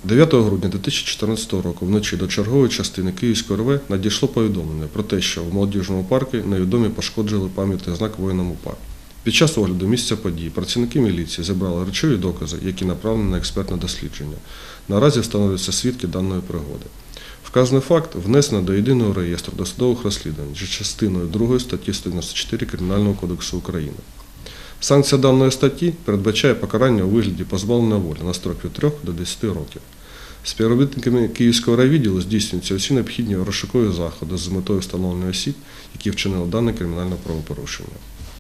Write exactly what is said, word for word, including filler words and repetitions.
дев'ятого грудня дві тисячі чотирнадцятого року вночі до чергової частини Київської РВ надійшло повідомлення про те, що в молодіжному парку невідомі пошкоджили пам'ятний знак воїнам УПА. Під час огляду місця події працівники міліції зібрали речові докази, які направлені на експертне дослідження. Наразі встановлюються свідки даної пригоди. Вказаний факт внесено до єдиного реєстру досудових розслідувань за частиною другої статті сто дев'яносто чотири Кримінального кодексу України. Санкція даної статті передбачає покарання у вигляді позбавлення волі на строк від трьох до десяти років. Співробітниками Київського райвідділу здійснюються усі необхідні розшукові заходи з метою встановлення осіб, які вчинили дане кримінальне правопорушення.